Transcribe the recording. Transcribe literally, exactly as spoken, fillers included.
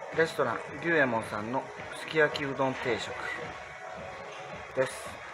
レストラン龍右衛門さんのすき焼きうどん定食です。